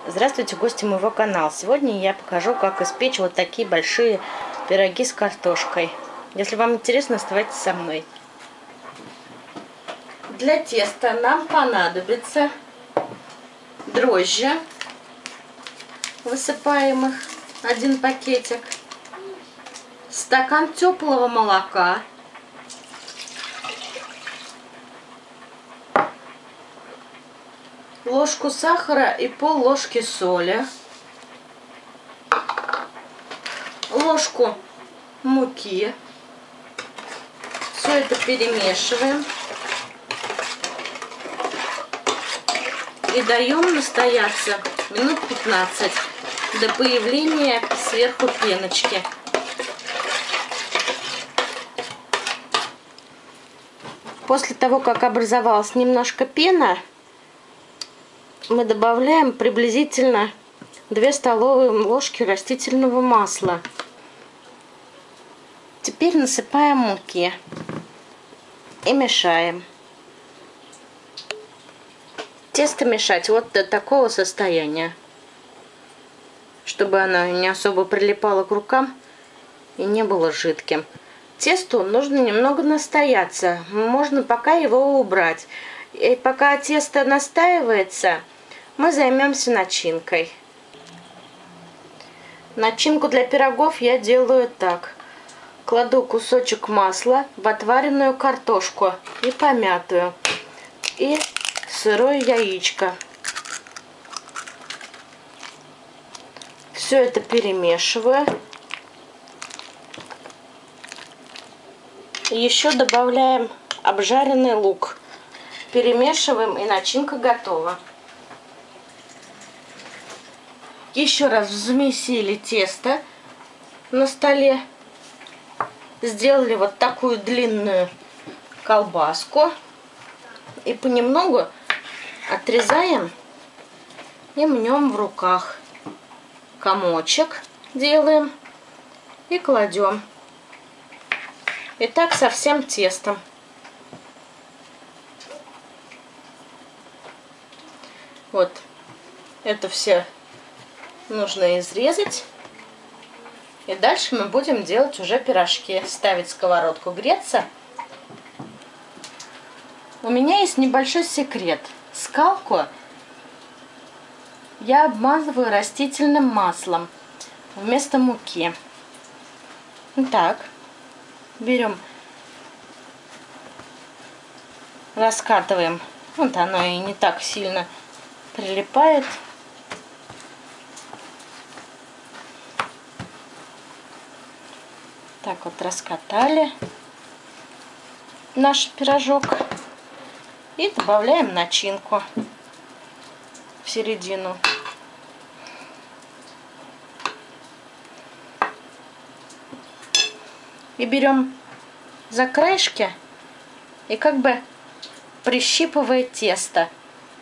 Здравствуйте, гости моего канала. Сегодня я покажу, как испечь вот такие большие пироги с картошкой. Если вам интересно, оставайтесь со мной. Для теста нам понадобится дрожжи, высыпаем их 1 пакетик, стакан теплого молока, ложку сахара и пол-ложки соли, ложку муки. Все это перемешиваем и даем настояться минут 15 до появления сверху пеночки. После того, как образовалась немножко пена, мы добавляем приблизительно 2 столовые ложки растительного масла. Теперь насыпаем муки и мешаем. Тесто мешать вот до такого состояния, чтобы оно не особо прилипало к рукам и не было жидким. Тесту нужно немного настояться, можно пока его убрать. И пока тесто настаивается, мы займемся начинкой. Начинку для пирогов я делаю так. Кладу кусочек масла в отваренную картошку и помятую, и сырое яичко. Все это перемешиваю. Еще добавляем обжаренный лук. Перемешиваем, и начинка готова. Еще раз взмесили тесто на столе. Сделали вот такую длинную колбаску. И понемногу отрезаем и мнем в руках. Комочек делаем и кладем. И так со всем тестом. Вот это все нужно изрезать. И дальше мы будем делать уже пирожки. Ставить сковородку греться. У меня есть небольшой секрет. Скалку я обмазываю растительным маслом вместо муки. Так, берем, раскатываем. Вот оно и не так сильно прилипает. Так вот раскатали наш пирожок и добавляем начинку в середину. И берем за краешки и как бы прищипывая тесто.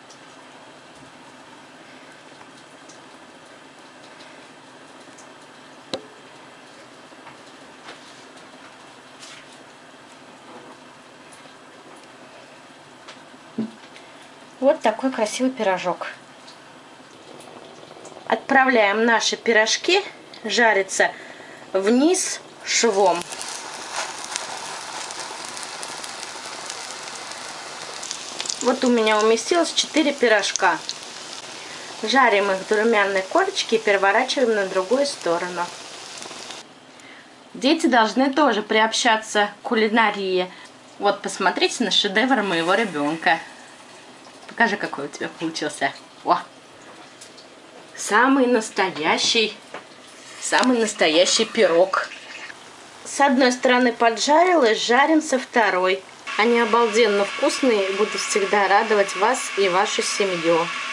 Вот такой красивый пирожок. Отправляем наши пирожки жариться вниз швом. Вот у меня уместилось 4 пирожка. Жарим их до румяной корочки и переворачиваем на другую сторону. Дети должны тоже приобщаться к кулинарии. Вот посмотрите на шедевр моего ребенка. Покажи, какой у тебя получился. О! Самый настоящий пирог. С одной стороны поджарилась, жарим со второй. Они обалденно вкусные и буду всегда радовать вас и вашу семью.